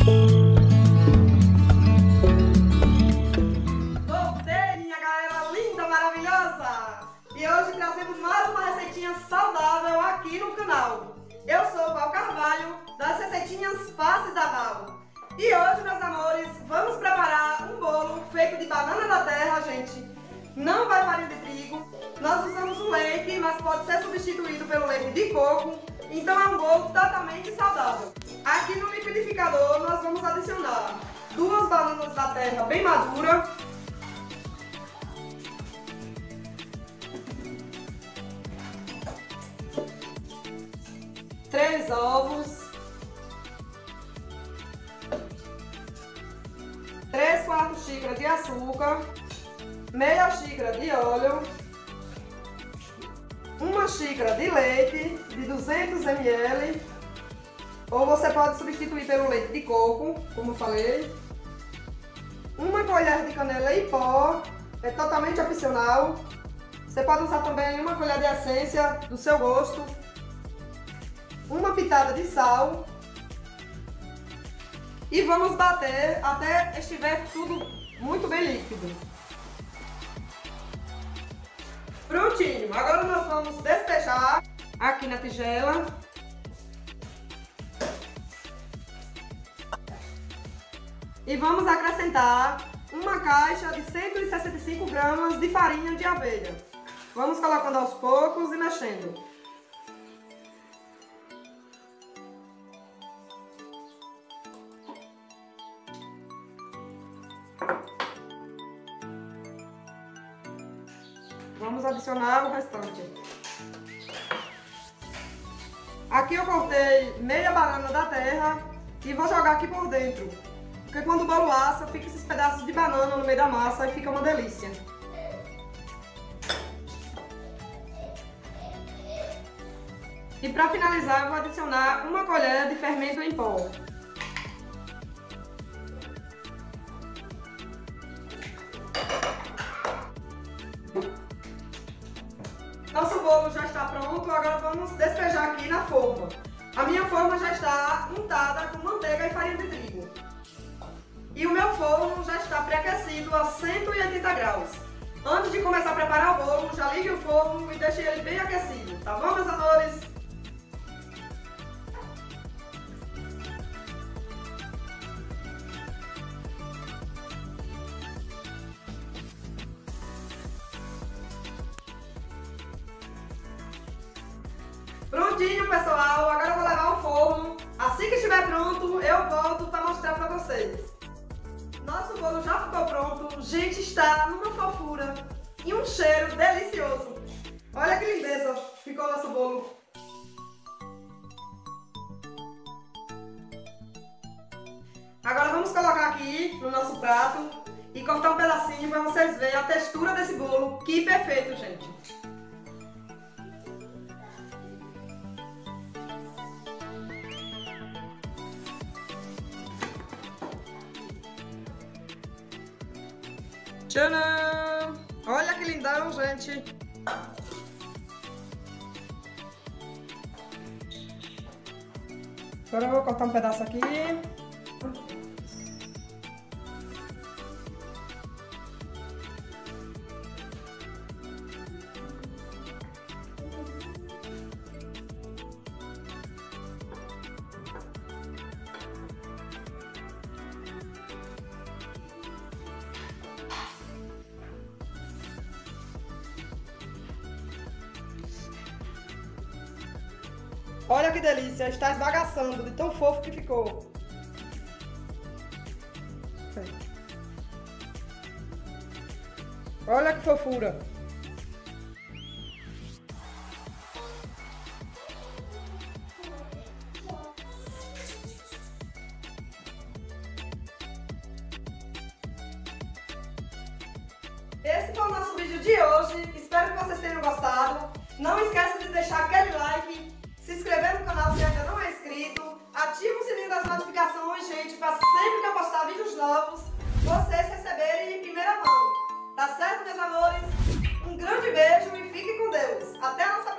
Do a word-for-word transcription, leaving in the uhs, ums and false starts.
Voltei, minha galera linda, maravilhosa! E hoje trazemos mais uma receitinha saudável aqui no canal. Eu sou Val Carvalho, das receitinhas fáceis da Val. E hoje, meus amores, vamos preparar um bolo feito de banana da terra, gente. Não vai farinha de trigo. Nós usamos o leite, mas pode ser substituído pelo leite de coco. Então é um bolo totalmente saudável. Aqui no liquidificador nós vamos adicionar duas bananas da terra bem maduras. Três ovos. Três quartos xícaras de açúcar. Meia xícara de óleo. Uma xícara de leite de duzentos mililitros, ou você pode substituir pelo leite de coco, como eu falei. Uma colher de canela em pó, é totalmente opcional. Você pode usar também uma colher de essência do seu gosto. Uma pitada de sal. E vamos bater até estiver tudo muito bem líquido. Prontinho, agora nós vamos despejar aqui na tigela. E vamos acrescentar uma caixa de cento e sessenta e cinco gramas de farinha de aveia. Vamos colocando aos poucos e mexendo. Vamos adicionar o restante. Aqui eu cortei meia banana da terra e vou jogar aqui por dentro. Porque quando o bolo assa, fica esses pedaços de banana no meio da massa e fica uma delícia. E para finalizar, eu vou adicionar uma colher de fermento em pó. Nosso bolo já está pronto, agora vamos despejar aqui na forma. A minha forma já está untada com manteiga e farinha de trigo. E o meu forno já está pré-aquecido a cento e oitenta graus. Antes de começar a preparar o bolo, já ligue o forno e deixe ele bem aquecido, tá bom, meus amores? Prontinho, pessoal, agora eu vou levar ao forno. Assim que estiver pronto, eu volto para mostrar para vocês. Nosso bolo já ficou pronto. Gente, está numa fofura e um cheiro delicioso. Olha que lindeza ficou nosso bolo. Agora vamos colocar aqui no nosso prato e cortar um pedacinho para vocês verem a textura desse bolo. Que perfeito, gente. Tcharam! Olha que lindão, gente! Agora eu vou cortar um pedaço aqui. Olha que delícia, está esbagaçando de tão fofo que ficou. Olha que fofura. Esse foi o nosso vídeo de hoje. Espero que vocês tenham gostado. Não esqueça de deixar aquele like, se inscrever no canal se ainda não é inscrito, ativa o sininho das notificações, gente, para sempre que eu postar vídeos novos, vocês receberem em primeira mão. Tá certo, meus amores? Um grande beijo e fiquem com Deus. Até a nossa